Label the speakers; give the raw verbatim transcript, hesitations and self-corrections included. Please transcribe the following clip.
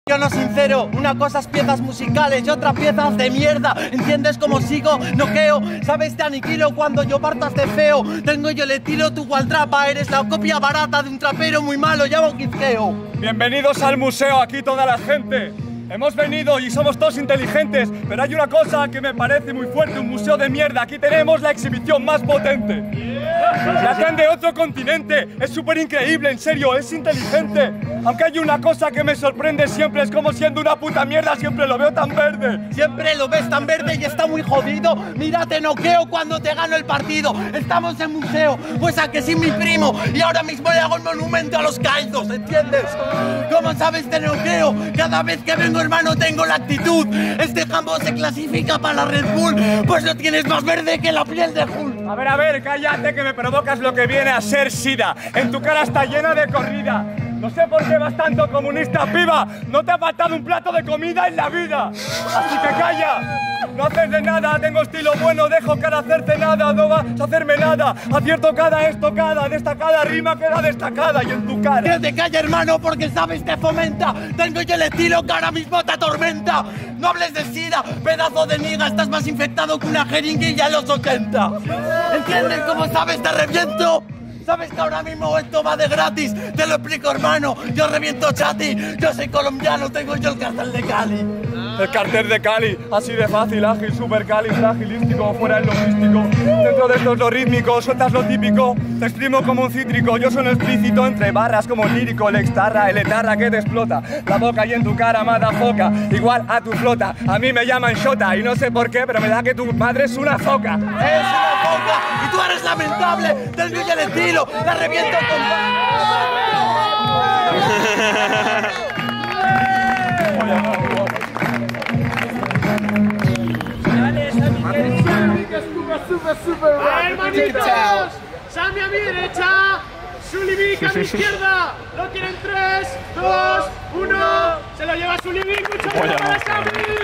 Speaker 1: Yo no sincero, una cosa es piezas musicales y otra piezas de mierda. ¿Entiendes cómo sigo? Noqueo, ¿sabes? Te aniquilo cuando yo partas de feo. Tengo yo le tiro tu cual trapa. Eres la copia barata de un trapero muy malo, ya bauquizqueo.
Speaker 2: Bienvenidos al museo, aquí toda la gente. Hemos venido y somos todos inteligentes, pero hay una cosa que me parece muy fuerte, un museo de mierda. Aquí tenemos la exhibición más potente. La traen de otro continente, es súper increíble, en serio, es inteligente. Aunque hay una cosa que me sorprende siempre, es como siendo una puta mierda, siempre lo veo tan verde.
Speaker 1: Siempre lo ves tan verde y está muy jodido. Mira, te noqueo cuando te gano el partido. Estamos en museo, pues a que sí, mi primo. Y ahora mismo le hago el monumento a los caídos, ¿entiendes? ¿Cómo sabes, te noqueo? Cada vez que vengo, hermano, tengo la actitud. Este jambo se clasifica para la Red Bull, pues lo tienes más verde que la piel de Hulk.
Speaker 2: A ver, a ver, cállate que me provocas lo que viene a ser sida. En tu cara está llena de corrida. No sé por qué vas tanto comunista, piba. No te ha faltado un plato de comida en la vida. Así que calla. No haces de nada, tengo estilo bueno, dejo cara hacerte nada, no vas a hacerme nada. Acierto cada estocada, destacada rima queda destacada y en tu cara.
Speaker 1: Que te calla, hermano, porque sabes te fomenta. Tengo yo el estilo que ahora mismo te atormenta. No hables de sida, pedazo de niga, estás más infectado que una jeringuilla en los ochenta. ¿Entiendes cómo sabes te reviento? ¿Sabes que ahora mismo esto va de gratis? Te lo explico, hermano, yo reviento chati. Yo soy colombiano, tengo yo el cartel de Cali.
Speaker 2: El cartel de Cali, así de fácil, ágil, super cali, fragilístico, fuera el logístico. Dentro de esto es lo rítmico, sueltas lo típico. Te exprimo como un cítrico, yo soy explícito entre barras como el lírico, el extarra, el etarra que te explota. La boca y en tu cara, madafoca, igual a tu flota. A mí me llaman Shota y no sé por qué, pero me da que tu madre es una foca.
Speaker 1: Es una foca y tú eres lamentable. Tengo yo el estilo, la reviento con...
Speaker 3: Super, super, hermanitos, Sammy a mi derecha, Sulivic a mi izquierda. Lo quieren tres, dos, uno. Se lo lleva Sulivic, mucho mejor para Sammy.